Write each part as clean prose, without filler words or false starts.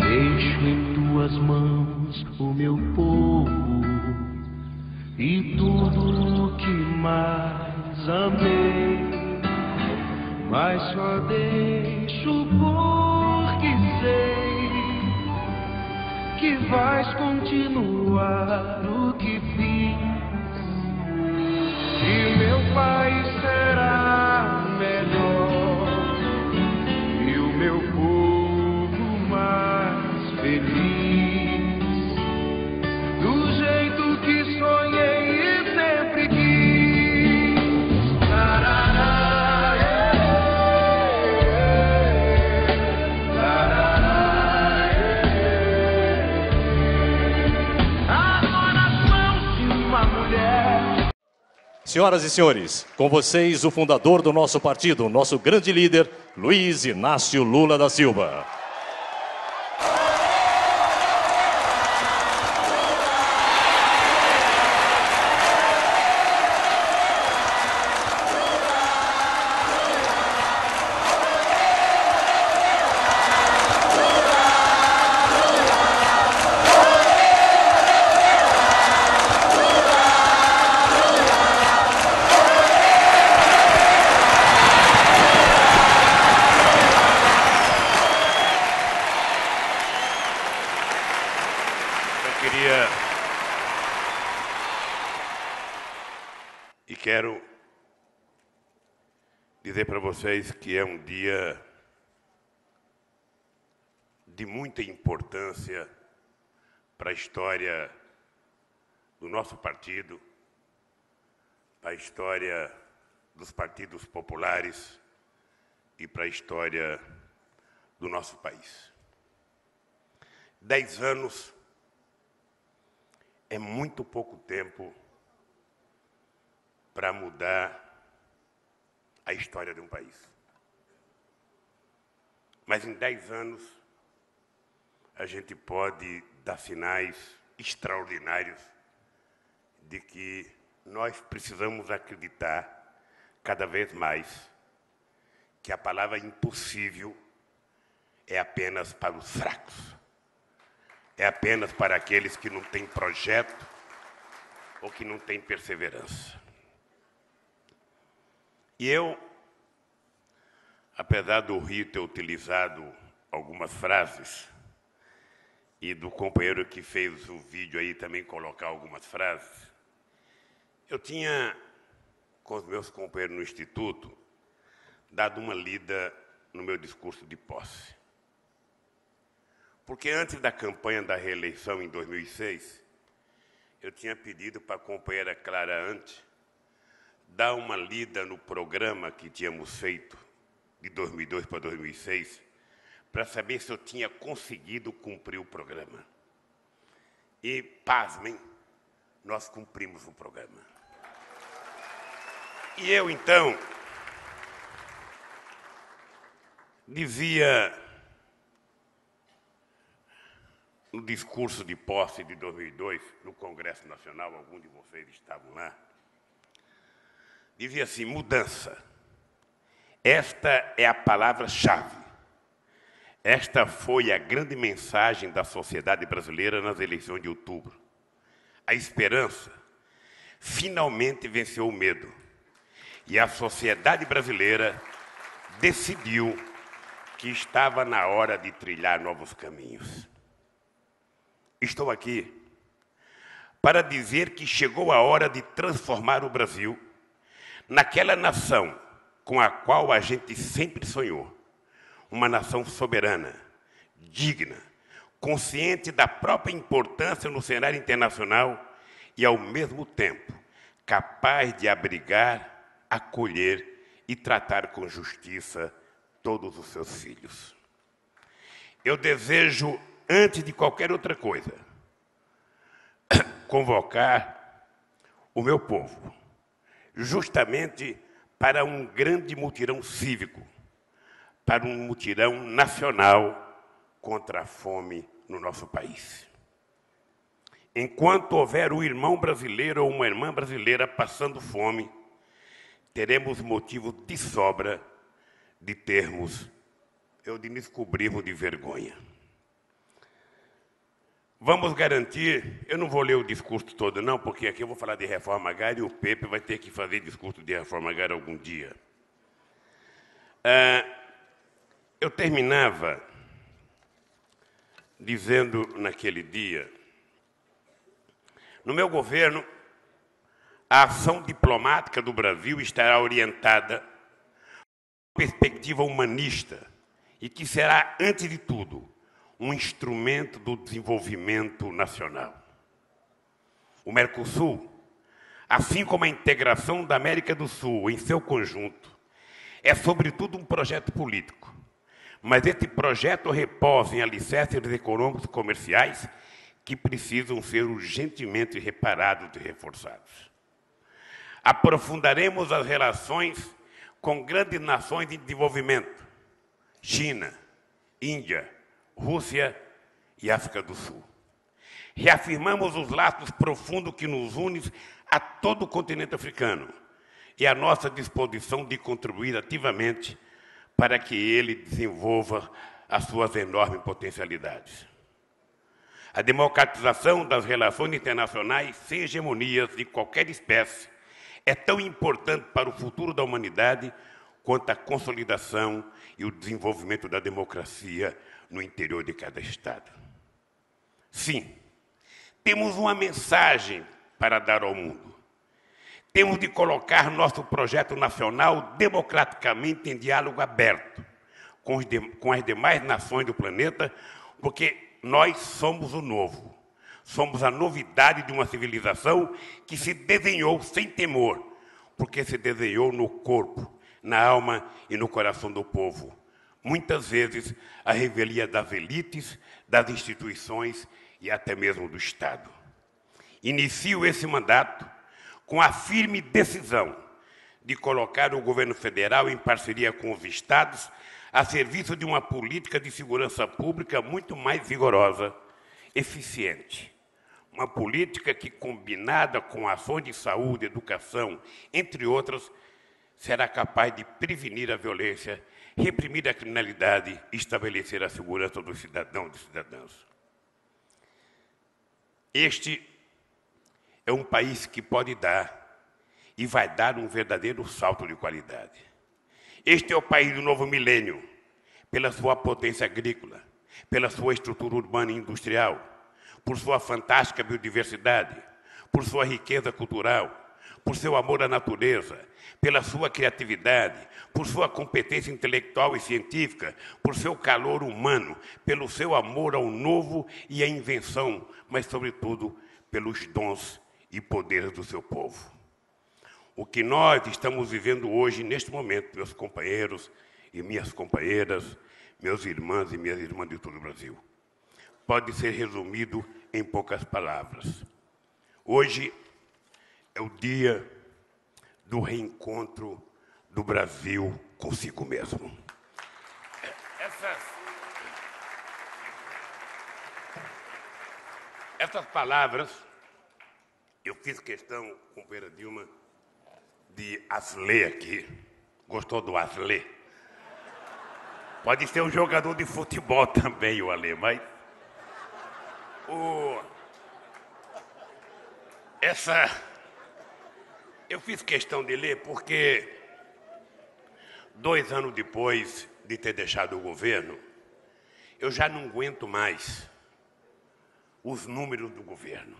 Deixo em tuas mãos o meu povo e tudo o que mais amei, mas só deixo porque sei que vais continuar o que fiz, e meu país será melhor e o meu povo mais feliz, do jeito que sonhei e sempre quis. Larará, larará, agora as mãos de uma mulher. Senhoras e senhores, com vocês o fundador do nosso partido, o nosso grande líder, Luiz Inácio Lula da Silva. E quero dizer para vocês que é um dia de muita importância para a história do nosso partido, para a história dos partidos populares e para a história do nosso país. 10 anos é muito pouco tempo para mudar a história de um país. Mas em 10 anos, a gente pode dar sinais extraordinários de que nós precisamos acreditar cada vez mais que a palavra impossível é apenas para os fracos, é apenas para aqueles que não têm projeto ou que não têm perseverança. E eu, apesar do Rio ter utilizado algumas frases, e do companheiro que fez o vídeo aí também colocar algumas frases, eu tinha, com os meus companheiros no Instituto, dado uma lida no meu discurso de posse. Porque antes da campanha da reeleição em 2006, eu tinha pedido para a companheira Clara Ante dar uma lida no programa que tínhamos feito de 2002 para 2006, para saber se eu tinha conseguido cumprir o programa. E, pasmem, nós cumprimos o programa. E eu, então, dizia no discurso de posse de 2002, no Congresso Nacional, alguns de vocês estavam lá, dizia assim: mudança. Esta é a palavra-chave. Esta foi a grande mensagem da sociedade brasileira nas eleições de outubro. A esperança finalmente venceu o medo. E a sociedade brasileira decidiu que estava na hora de trilhar novos caminhos. Estou aqui para dizer que chegou a hora de transformar o Brasil naquela nação com a qual a gente sempre sonhou. Uma nação soberana, digna, consciente da própria importância no cenário internacional e, ao mesmo tempo, capaz de abrigar, acolher e tratar com justiça todos os seus filhos. Eu desejo, antes de qualquer outra coisa, convocar o meu povo, justamente para um grande mutirão cívico, para um mutirão nacional contra a fome no nosso país. Enquanto houver um irmão brasileiro ou uma irmã brasileira passando fome, teremos motivo de sobra de nos cobrirmos de vergonha. Vamos garantir, eu não vou ler o discurso todo não, porque aqui eu vou falar de reforma agrária e o Pepe vai ter que fazer discurso de reforma agrária algum dia. Eu terminava dizendo naquele dia, no meu governo, a ação diplomática do Brasil estará orientada por uma perspectiva humanista e que será, antes de tudo, um instrumento do desenvolvimento nacional. O Mercosul, assim como a integração da América do Sul em seu conjunto, é sobretudo um projeto político, mas esse projeto repousa em alicerces econômicos e comerciais que precisam ser urgentemente reparados e reforçados. Aprofundaremos as relações com grandes nações em desenvolvimento, China, Índia, Rússia e África do Sul. Reafirmamos os laços profundos que nos unem a todo o continente africano e a nossa disposição de contribuir ativamente para que ele desenvolva as suas enormes potencialidades. A democratização das relações internacionais sem hegemonias de qualquer espécie é tão importante para o futuro da humanidade quanto a consolidação e o desenvolvimento da democracia no interior de cada Estado. Sim, temos uma mensagem para dar ao mundo. Temos de colocar nosso projeto nacional democraticamente em diálogo aberto com as demais nações do planeta, porque nós somos o novo. Somos a novidade de uma civilização que se desenhou sem temor, porque se desenhou no corpo, na alma e no coração do povo. Muitas vezes, a revelia das elites, das instituições e até mesmo do Estado. Inicio esse mandato com a firme decisão de colocar o governo federal em parceria com os estados a serviço de uma política de segurança pública muito mais vigorosa, eficiente. Uma política que, combinada com ações de saúde, educação, entre outras, será capaz de prevenir a violência, reprimir a criminalidade e estabelecer a segurança dos cidadãos e cidadãs. Este é um país que pode dar e vai dar um verdadeiro salto de qualidade. Este é o país do novo milênio, pela sua potência agrícola, pela sua estrutura urbana e industrial, por sua fantástica biodiversidade, por sua riqueza cultural, por seu amor à natureza, pela sua criatividade, por sua competência intelectual e científica, por seu calor humano, pelo seu amor ao novo e à invenção, mas, sobretudo, pelos dons e poderes do seu povo. O que nós estamos vivendo hoje, neste momento, meus companheiros e minhas companheiras, meus irmãos e minhas irmãs de todo o Brasil, pode ser resumido em poucas palavras. Hoje é o dia do reencontro do Brasil consigo mesmo. Essas palavras, eu fiz questão, companheira Dilma, de as ler aqui. Gostou do as ler? Pode ser um jogador de futebol também, o Alê, mas... Eu fiz questão de ler porque 2 anos depois de ter deixado o governo, eu já não aguento mais os números do governo.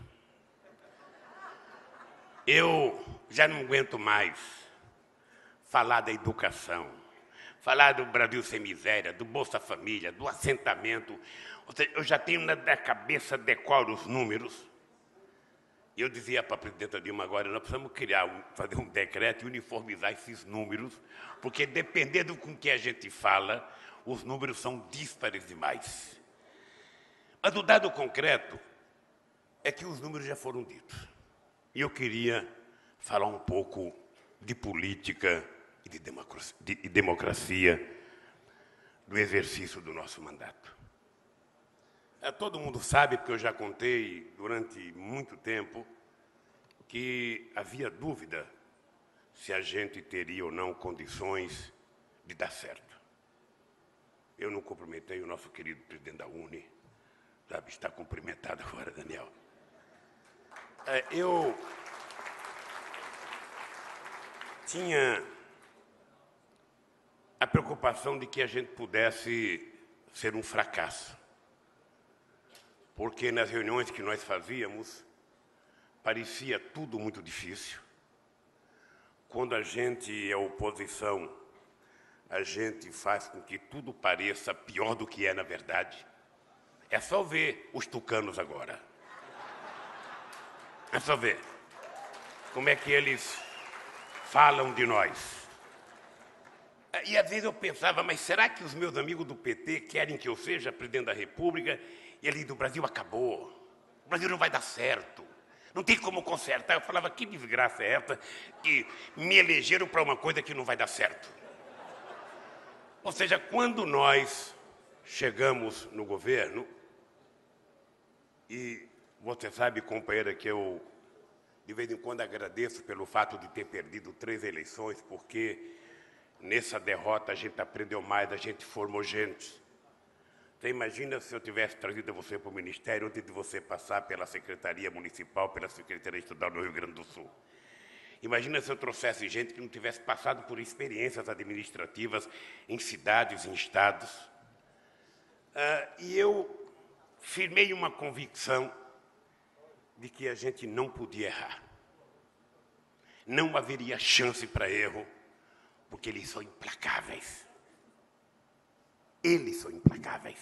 Eu já não aguento mais falar da educação, falar do Brasil sem miséria, do Bolsa Família, do assentamento. Ou seja, eu já tenho na cabeça decoro os números. E eu dizia para a presidenta Dilma agora, nós precisamos fazer um decreto e uniformizar esses números, porque dependendo com que a gente fala, os números são díspares demais. Mas o dado concreto é que os números já foram ditos. E eu queria falar um pouco de política e de democracia do exercício do nosso mandato. Todo mundo sabe, porque eu já contei durante muito tempo, que havia dúvida se a gente teria ou não condições de dar certo. Eu não cumprimentei o nosso querido presidente da UNE, Sabe, está cumprimentado agora, Daniel. Eu tinha a preocupação de que a gente pudesse ser um fracasso. Porque nas reuniões que nós fazíamos, parecia tudo muito difícil. Quando a gente é oposição, a gente faz com que tudo pareça pior do que é na verdade. É só ver os tucanos agora. É só ver como é que eles falam de nós. E às vezes eu pensava, mas será que os meus amigos do PT querem que eu seja presidente da República e ali do Brasil acabou? O Brasil não vai dar certo. Não tem como consertar. Eu falava, que desgraça é essa que me elegeram para uma coisa que não vai dar certo? Ou seja, quando nós chegamos no governo, e você sabe, companheira, que eu de vez em quando agradeço pelo fato de ter perdido 3 eleições, porque nessa derrota a gente aprendeu mais, a gente formou gente. Você imagina se eu tivesse trazido você para o Ministério antes de você passar pela Secretaria Municipal, pela Secretaria Estadual do Rio Grande do Sul. Imagina se eu trouxesse gente que não tivesse passado por experiências administrativas em cidades, em estados. E eu firmei uma convicção de que a gente não podia errar. Não haveria chance para erro, porque eles são implacáveis. Eles são implacáveis.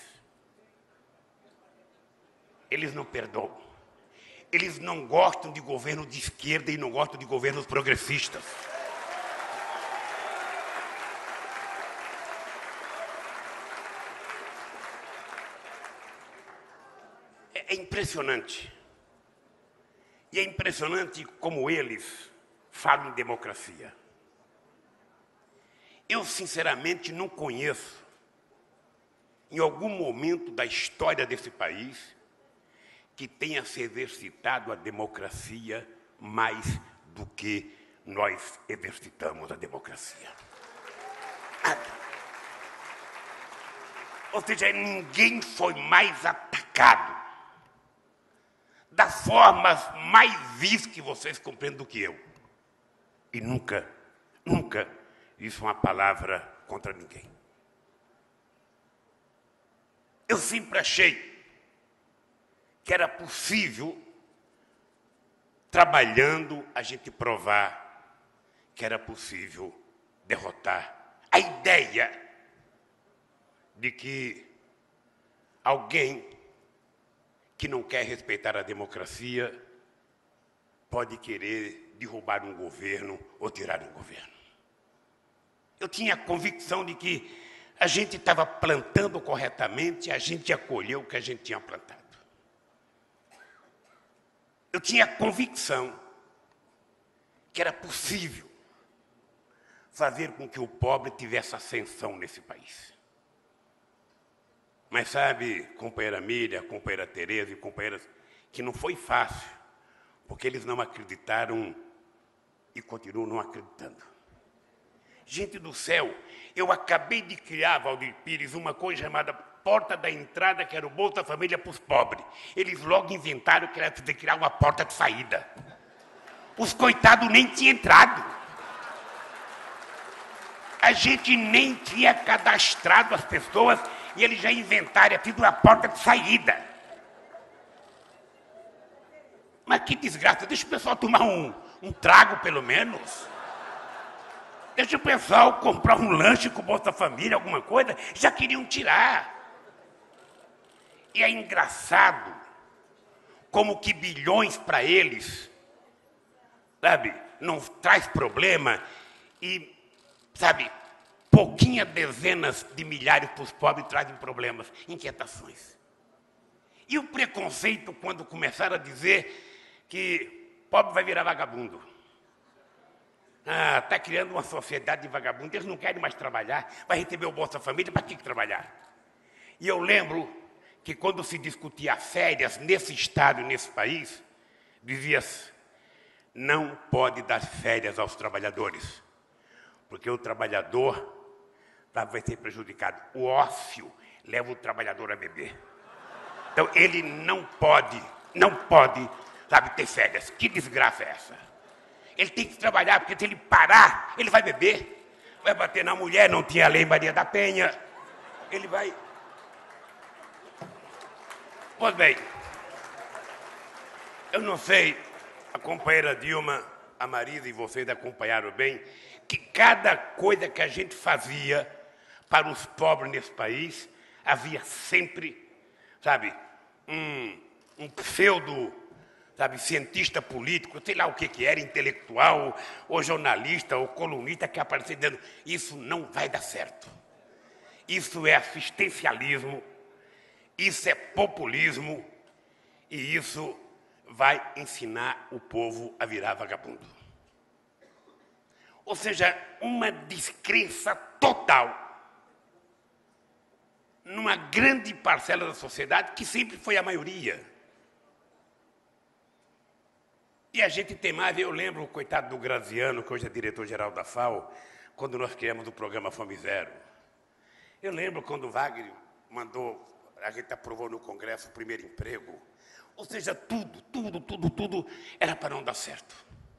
Eles não perdoam. Eles não gostam de governo de esquerda e não gostam de governos progressistas. É impressionante. E é impressionante como eles falam em democracia. Eu, sinceramente, não conheço, em algum momento da história desse país, que tenha se exercitado a democracia mais do que nós exercitamos a democracia. Ou seja, ninguém foi mais atacado das formas mais vis que vocês compreendem do que eu. E nunca disse uma palavra contra ninguém. Eu sempre achei que era possível, trabalhando, a gente provar que era possível derrotar a ideia de que alguém que não quer respeitar a democracia pode querer derrubar um governo ou tirar um governo. Eu tinha a convicção de que a gente estava plantando corretamente, a gente ia colher o que a gente tinha plantado. Eu tinha a convicção que era possível fazer com que o pobre tivesse ascensão nesse país. Mas sabe, companheira Miriam, companheira Tereza e companheiras, que não foi fácil, porque eles não acreditaram e continuam não acreditando. Gente do céu, eu acabei de criar, Valdir Pires, uma coisa chamada porta da entrada, que era o Bolsa Família para os pobres. Eles logo inventaram que era de criar uma porta de saída. Os coitados nem tinham entrado. A gente nem tinha cadastrado as pessoas e eles já inventaram aqui uma porta de saída. Mas que desgraça, deixa o pessoal tomar um trago, pelo menos. Deixa o pessoal comprar um lanche com o Bolsa Família, alguma coisa, já queriam tirar. E é engraçado como que bilhões para eles, sabe, não traz problema e, sabe, pouquinhas dezenas de milhares para os pobres trazem problemas, inquietações. E o preconceito quando começaram a dizer que pobre vai virar vagabundo. Está criando uma sociedade de vagabundos, eles não querem mais trabalhar, vai receber o Bolsa Família, para que trabalhar? E eu lembro que quando se discutia férias nesse estado, nesse país, dizia-se, não pode dar férias aos trabalhadores, porque o trabalhador vai ser prejudicado. O ócio leva o trabalhador a beber. Então, ele não pode, sabe, ter férias. Que desgraça é essa? Ele tem que trabalhar, porque se ele parar, ele vai beber, vai bater na mulher, não tinha lei Maria da Penha, ele vai... Pois bem, eu não sei, a companheira Dilma, a Marisa e vocês acompanharam bem, que cada coisa que a gente fazia para os pobres nesse país, havia sempre, sabe, um pseudo, sabe, cientista político, sei lá o que era, intelectual, ou jornalista, ou colunista, que aparecia dizendo, isso não vai dar certo. Isso é assistencialismo, isso é populismo, e isso vai ensinar o povo a virar vagabundo. Ou seja, uma descrença total numa grande parcela da sociedade, que sempre foi a maioria. E a gente temava, eu lembro o coitado do Graziano, que hoje é diretor-geral da FAO, quando nós criamos o programa Fome Zero. Eu lembro quando o Wagner mandou, a gente aprovou no Congresso o primeiro emprego. Ou seja, tudo era para não dar certo.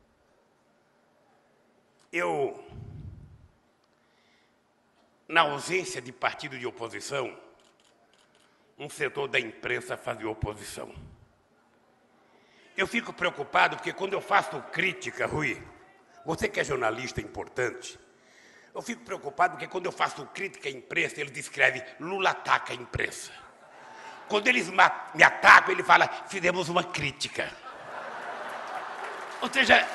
Na ausência de partido de oposição, um setor da imprensa fazia oposição. Eu fico preocupado porque quando eu faço crítica, Rui, você que é jornalista importante, eu fico preocupado porque quando eu faço crítica à imprensa, eles escrevem Lula ataca a imprensa. Quando eles me atacam, ele fala, fizemos uma crítica. Ou seja,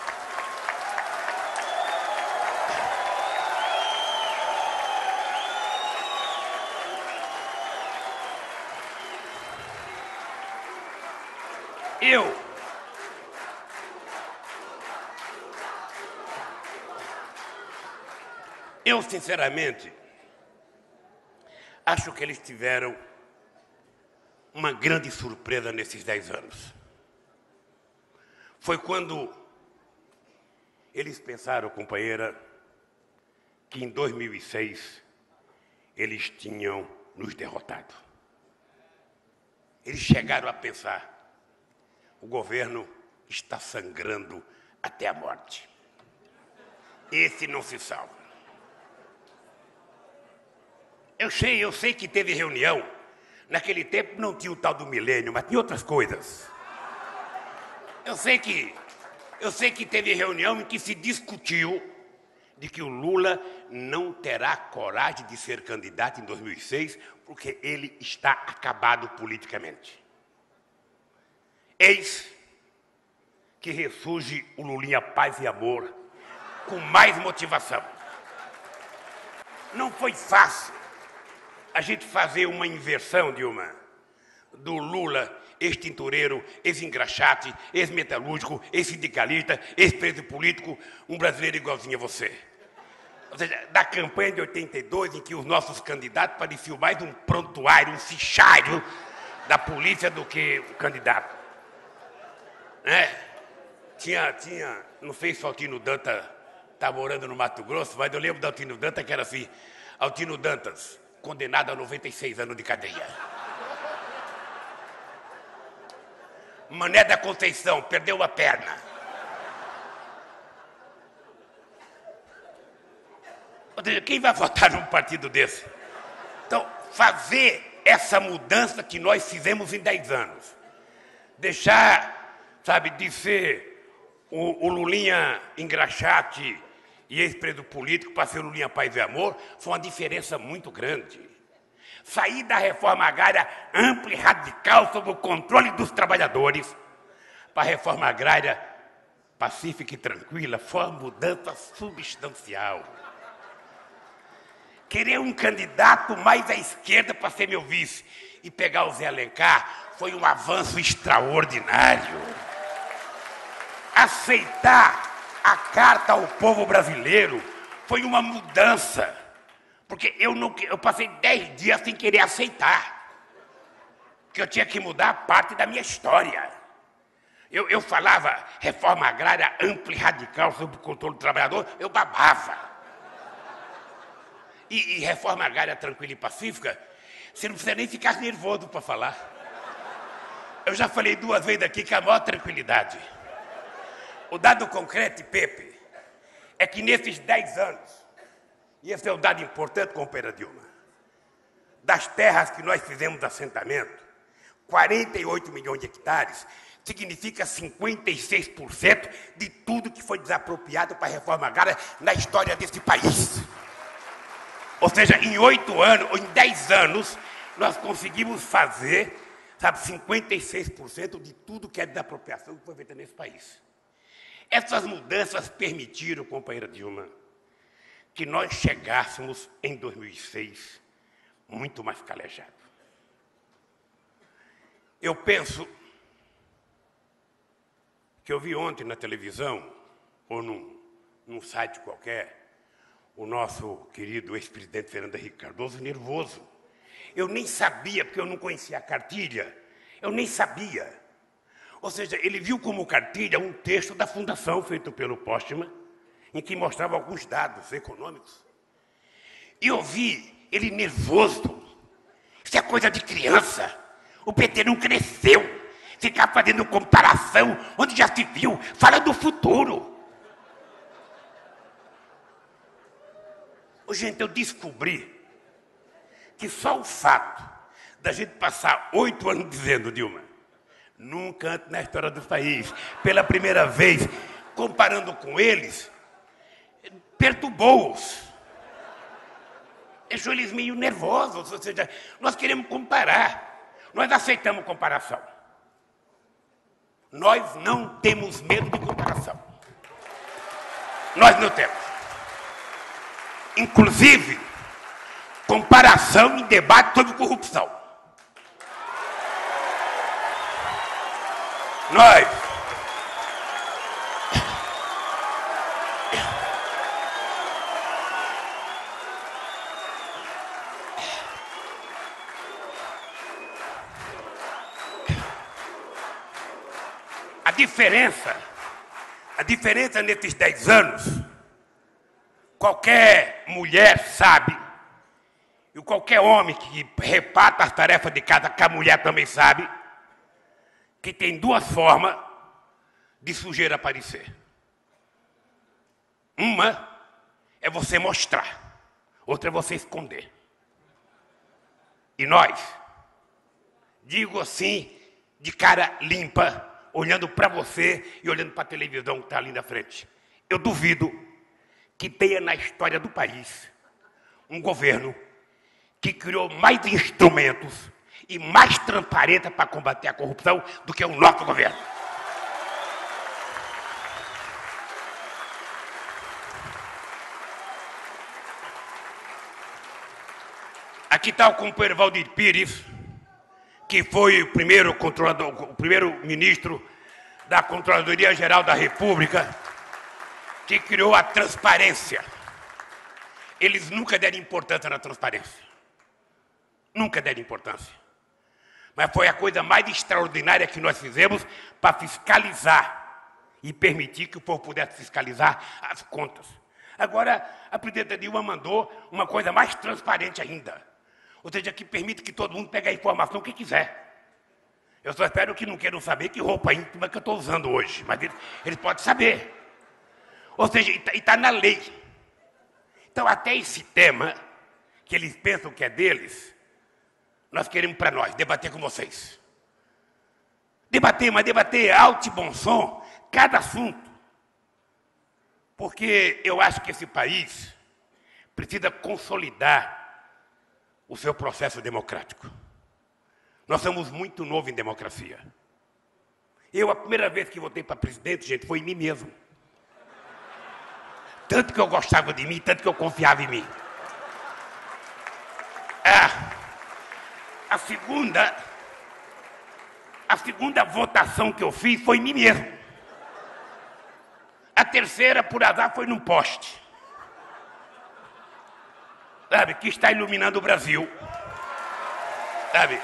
eu sinceramente, acho que eles tiveram uma grande surpresa nesses 10 anos. Foi quando eles pensaram, companheira, que em 2006 eles tinham nos derrotado. Eles chegaram a pensar, o governo está sangrando até a morte. Esse não se salva. Eu sei que teve reunião. Naquele tempo não tinha o tal do milênio, mas tinha outras coisas. Eu sei que teve reunião em que se discutiu de que o Lula não terá coragem de ser candidato em 2006, porque ele está acabado politicamente. Eis que ressurge o Lulinha Paz e Amor com mais motivação. Não foi fácil a gente fazer uma inversão, Dilma, do Lula, ex-tintureiro, ex-engraxate, ex-metalúrgico, ex-sindicalista, ex-preso político, um brasileiro igualzinho a você. Ou seja, da campanha de 82, em que os nossos candidatos pareciam mais um prontuário, um fichário da polícia do que o candidato. Não sei se o Altino Dantas está morando no Mato Grosso, mas eu lembro do Altino Dantas que era assim, Altino Dantas, condenado a 96 anos de cadeia. Mané da Conceição, perdeu a perna. Ou seja, quem vai votar num partido desse? Então, fazer essa mudança que nós fizemos em 10 anos. Deixar, sabe, de ser o Lulinha engraxate e ex-preso político para ser o Lulinha Paz e Amor, foi uma diferença muito grande. Sair da reforma agrária ampla e radical sob o controle dos trabalhadores para a reforma agrária pacífica e tranquila foi uma mudança substancial. Querer um candidato mais à esquerda para ser meu vice e pegar o Zé Alencar foi um avanço extraordinário. Aceitar a carta ao povo brasileiro foi uma mudança, porque eu passei 10 dias sem querer aceitar, que eu tinha que mudar parte da minha história. Eu falava reforma agrária ampla e radical sob o controle do trabalhador, eu babava. E reforma agrária tranquila e pacífica, você não precisa nem ficar nervoso para falar. eu já falei 2 vezes aqui que é a maior tranquilidade. O dado concreto, Pepe, é que nesses 10 anos, e esse é um dado importante, companheira Dilma, das terras que nós fizemos assentamento, 48 milhões de hectares, significa 56% de tudo que foi desapropriado para a reforma agrária na história desse país. Ou seja, em 8 anos, ou em 10 anos, nós conseguimos fazer, sabe, 56% de tudo que é desapropriação que foi feita nesse país. Essas mudanças permitiram, companheira Dilma, que nós chegássemos em 2006 muito mais calejado. Eu penso que eu vi ontem na televisão, ou num site qualquer, o nosso querido ex-presidente Fernando Henrique Cardoso nervoso. Eu nem sabia, porque eu não conhecia a cartilha, eu nem sabia. Ou seja, ele viu como cartilha um texto da Fundação, feito pelo Postman, em que mostrava alguns dados econômicos. E eu vi ele nervoso. Isso é coisa de criança. O PT não cresceu. Ficar fazendo comparação, onde já se viu, fala do futuro. Gente, eu descobri que só o fato da gente passar 8 anos dizendo, Dilma, nunca antes na história do país, pela primeira vez, comparando com eles, perturbou-os. Deixou eles meio nervosos, ou seja, nós queremos comparar, nós aceitamos comparação. Nós não temos medo de comparação. Nós não temos. Inclusive, comparação em debate sobre corrupção. A diferença nesses 10 anos, qualquer mulher sabe, e qualquer homem que reparta as tarefas de casa, que a mulher também sabe, que tem 2 formas de sujeira aparecer. Uma é você mostrar, outra é você esconder. E nós, digo assim, de cara limpa, olhando para você e olhando para a televisão que está ali na frente. Eu duvido que tenha na história do país um governo que criou mais instrumentos e mais transparência para combater a corrupção do que o nosso governo. Aqui está o companheiro Valdir Pires, que foi o primeiro controlador, o primeiro ministro da Controladoria Geral da República, que criou a transparência. Eles nunca deram importância na transparência. Nunca deram importância. Mas foi a coisa mais extraordinária que nós fizemos para fiscalizar e permitir que o povo pudesse fiscalizar as contas. Agora, a presidenta Dilma mandou uma coisa mais transparente ainda. Ou seja, que permite que todo mundo pegue a informação que quiser. Eu só espero que não queiram saber que roupa íntima que eu estou usando hoje. Mas eles podem saber. Ou seja, e está na lei. Então, até esse tema, que eles pensam que é deles, nós queremos para nós, debater com vocês. Debater, mas debater alto e bom som, cada assunto. Porque eu acho que esse país precisa consolidar o seu processo democrático. Nós somos muito novos em democracia. Eu, a primeira vez que votei para presidente, gente, foi em mim mesmo. Tanto que eu gostava de mim, tanto que eu confiava em mim. A segunda votação que eu fiz foi em mim mesmo. A terceira, por azar, foi num poste. Sabe, que está iluminando o Brasil. Sabe?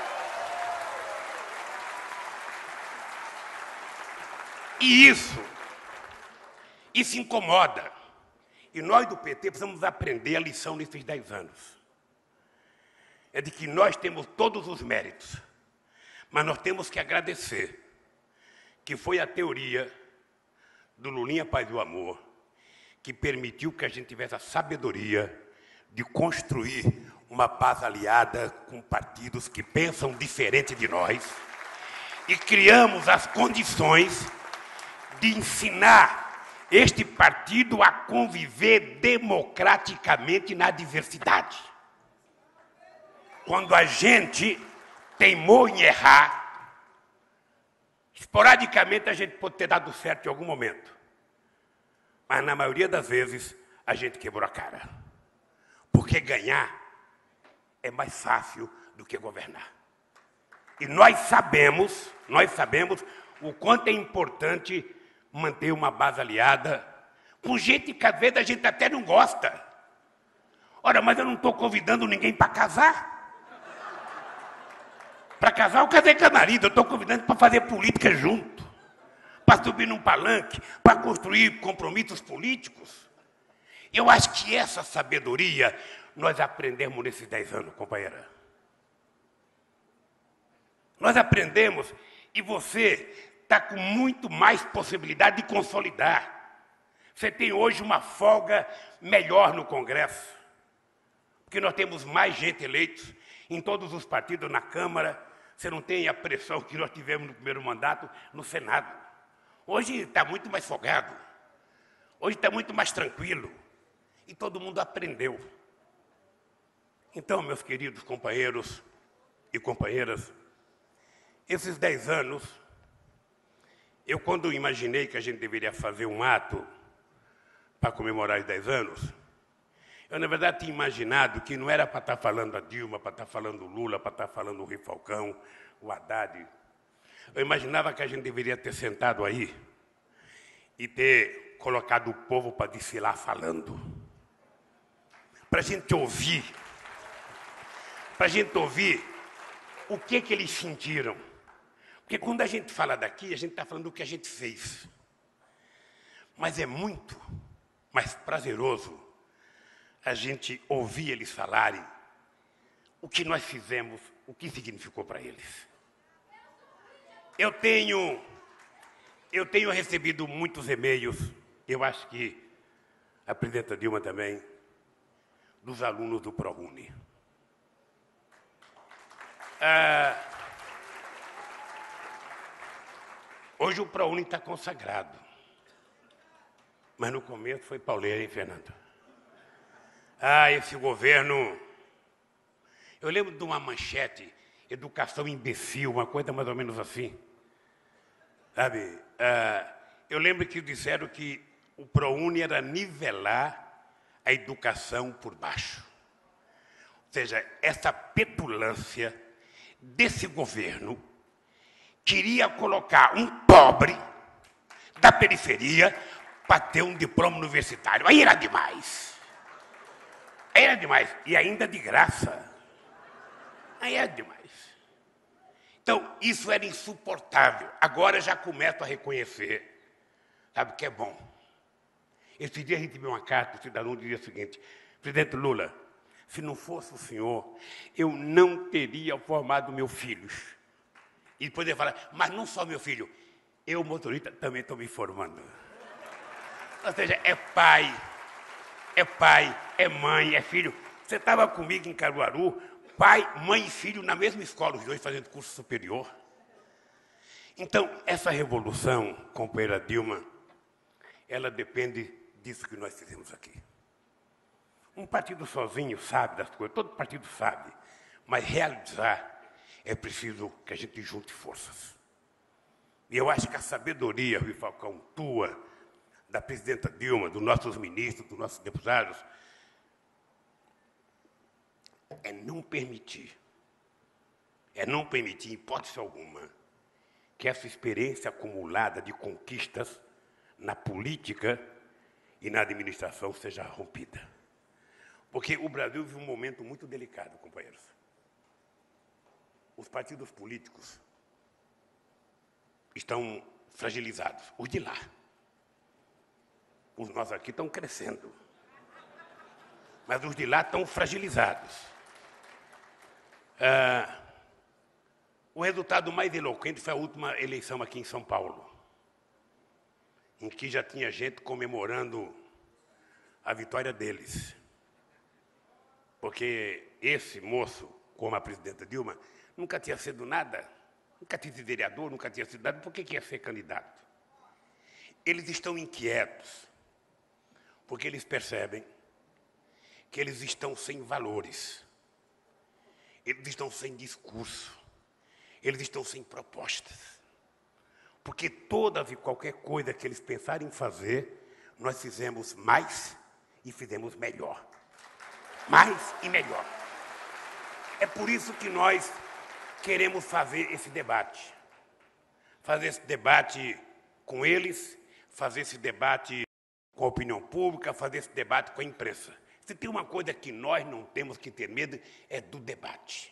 E isso incomoda. E nós do PT precisamos aprender a lição nesses 10 anos. É de que nós temos todos os méritos, Mas nós temos que agradecer que foi a teoria do Lulinha Paz do Amor que permitiu que a gente tivesse a sabedoria de construir uma base aliada com partidos que pensam diferente de nós e criamos as condições de ensinar este partido a conviver democraticamente na diversidade. Quando a gente teimou em errar, esporadicamente a gente pode ter dado certo em algum momento, mas na maioria das vezes a gente quebrou a cara, porque ganhar é mais fácil do que governar. E nós sabemos o quanto é importante manter uma base aliada com gente que às vezes a gente até não gosta. Ora, mas eu não estou convidando ninguém para casar. Para casar eu casei com a marido, eu estou convidando para fazer política junto, para subir num palanque, para construir compromissos políticos. Eu acho que essa sabedoria nós aprendemos nesses 10 anos, companheira. Nós aprendemos e você está com muito mais possibilidade de consolidar. Você tem hoje uma folga melhor no Congresso, porque nós temos mais gente eleita em todos os partidos na Câmara. Você não tem a pressão que nós tivemos no primeiro mandato no Senado. Hoje está muito mais folgado. Hoje está muito mais tranquilo. E todo mundo aprendeu. Então, meus queridos companheiros e companheiras, esses 10 anos, eu quando imaginei que a gente deveria fazer um ato para comemorar os 10 anos, eu, na verdade, tinha imaginado que não era para estar falando a Dilma, para estar falando o Lula, para estar falando o Rui Falcão, o Haddad. Eu imaginava que a gente deveria ter sentado aí e ter colocado o povo para desfilar falando. Para a gente ouvir o que eles sentiram. Porque quando a gente fala daqui, a gente está falando do que a gente fez. Mas é muito mais prazeroso a gente ouvir eles falarem o que nós fizemos, o que significou para eles. Eu tenho recebido muitos e-mails, eu acho que a presidenta Dilma também, dos alunos do ProUni. Hoje o ProUni está consagrado, mas no começo foi pauleira, hein, Fernando? Esse governo... Eu lembro de uma manchete, educação imbecil, uma coisa mais ou menos assim. Sabe? Eu lembro que disseram que o ProUni era nivelar a educação por baixo. Ou seja, essa petulância desse governo queria colocar um pobre da periferia para ter um diploma universitário. Aí era demais. Era demais. E ainda de graça. Aí era demais. Então, isso era insuportável. Agora já começo a reconhecer. Sabe o que é bom? Esse dia a gente viu uma carta, o cidadão dizia o seguinte: presidente Lula, se não fosse o senhor, eu não teria formado meus filhos. E depois ele fala, mas não só meu filho, eu, motorista, também estou me formando. Ou seja, é pai, é mãe, é filho. Você estava comigo em Caruaru, pai, mãe e filho na mesma escola, os dois fazendo curso superior. Então, essa revolução, companheira Dilma, ela depende disso que nós fizemos aqui. Um partido sozinho sabe das coisas, todo partido sabe, mas realizar é preciso que a gente junte forças. E eu acho que a sabedoria, Rui Falcão, tua, da presidenta Dilma, dos nossos ministros, dos nossos deputados, é não permitir, em hipótese alguma, que essa experiência acumulada de conquistas na política e na administração seja rompida. Porque o Brasil vive um momento muito delicado, companheiros. Os partidos políticos estão fragilizados, os de lá. Os nossos aqui estão crescendo. Mas os de lá estão fragilizados. O resultado mais eloquente foi a última eleição aqui em São Paulo, em que já tinha gente comemorando a vitória deles. Porque esse moço, como a presidenta Dilma, nunca tinha sido nada, nunca tinha sido vereador, nunca tinha sido nada, por que ia ser candidato? Eles estão inquietos, porque eles percebem que eles estão sem valores, eles estão sem discurso, eles estão sem propostas. Porque todas e qualquer coisa que eles pensarem em fazer, nós fizemos mais e fizemos melhor. Mais e melhor. É por isso que nós queremos fazer esse debate. Fazer esse debate com eles, fazer esse debate com a opinião pública, fazer esse debate com a imprensa. Se tem uma coisa que nós não temos que ter medo, é do debate.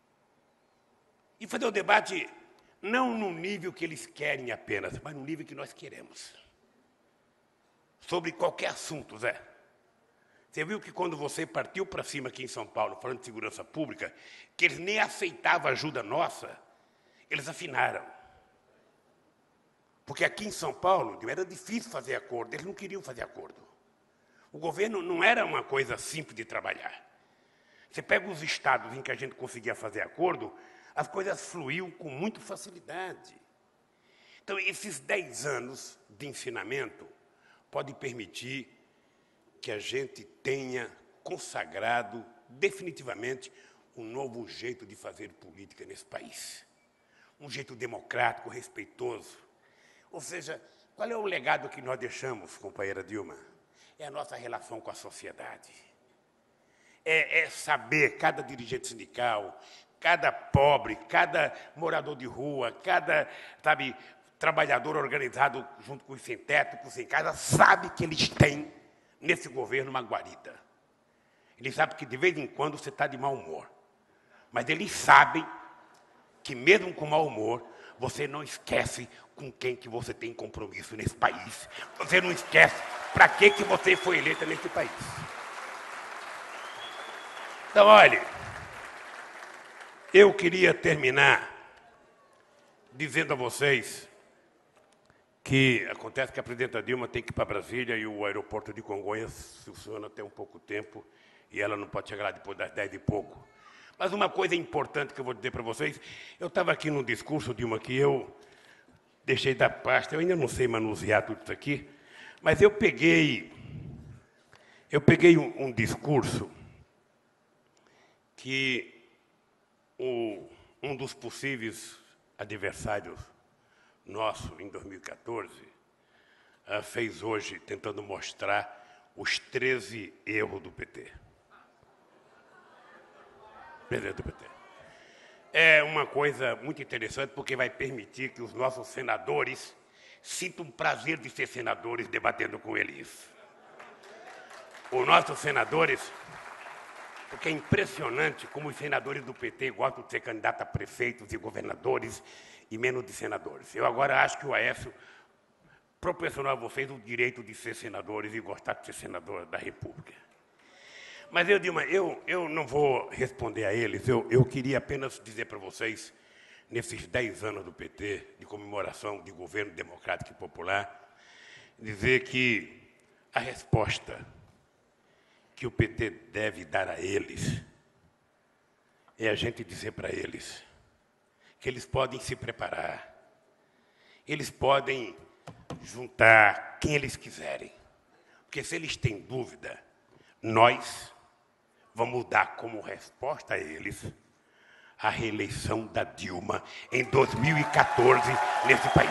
E fazer o debate não no nível que eles querem apenas, mas no nível que nós queremos. Sobre qualquer assunto, Zé. Você viu que quando você partiu para cima aqui em São Paulo, falando de segurança pública, que eles nem aceitavam ajuda nossa, eles afinaram. Porque aqui em São Paulo era difícil fazer acordo, eles não queriam fazer acordo. O governo não era uma coisa simples de trabalhar. Você pega os estados em que a gente conseguia fazer acordo, as coisas fluíam com muita facilidade. Então, esses 10 anos de ensinamento podem permitir que a gente tenha consagrado definitivamente um novo jeito de fazer política nesse país. Um jeito democrático, respeitoso. Ou seja, qual é o legado que nós deixamos, companheira Dilma? É a nossa relação com a sociedade. É saber, cada dirigente sindical, cada pobre, cada morador de rua, cada, trabalhador organizado junto com os sem-teto, com os sem casa, sabe que eles têm, nesse governo, uma guarida. Eles sabem que, de vez em quando, você está de mau humor. Mas eles sabem que, mesmo com mau humor, você não esquece com quem que você tem compromisso nesse país. Você não esquece para que você foi eleita nesse país. Então, olha, eu queria terminar dizendo a vocês que acontece que a presidenta Dilma tem que ir para Brasília e o aeroporto de Congonhas funciona até um pouco tempo e ela não pode chegar lá depois das 10 e pouco. Mas uma coisa importante que eu vou dizer para vocês, eu estava aqui num discurso, Dilma, que eu deixei da pasta, eu ainda não sei manusear tudo isso aqui, mas eu peguei um discurso que um dos possíveis adversários nosso, em 2014, fez hoje, tentando mostrar os 13 erros do PT. Presidente do PT. É uma coisa muito interessante, porque vai permitir que os nossos senadores sintam o prazer de ser senadores debatendo com eles. Os nossos senadores, porque é impressionante como os senadores do PT gostam de ser candidatos a prefeitos e governadores e menos de senadores. Eu agora acho que o Aécio proporcionou a vocês o direito de ser senadores e gostar de ser senador da República. Mas, Dilma, eu não vou responder a eles, eu queria apenas dizer para vocês, nesses 10 anos do PT, de comemoração de governo democrático e popular, dizer que a resposta que o PT deve dar a eles é a gente dizer para eles que eles podem se preparar, eles podem juntar quem eles quiserem, porque se eles têm dúvida, nós vamos dar como resposta a eles a reeleição da Dilma em 2014 nesse país.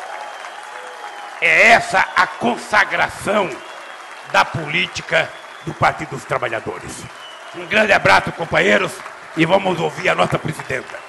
É essa a consagração da política do Partido dos Trabalhadores. Um grande abraço, companheiros, e vamos ouvir a nossa presidenta.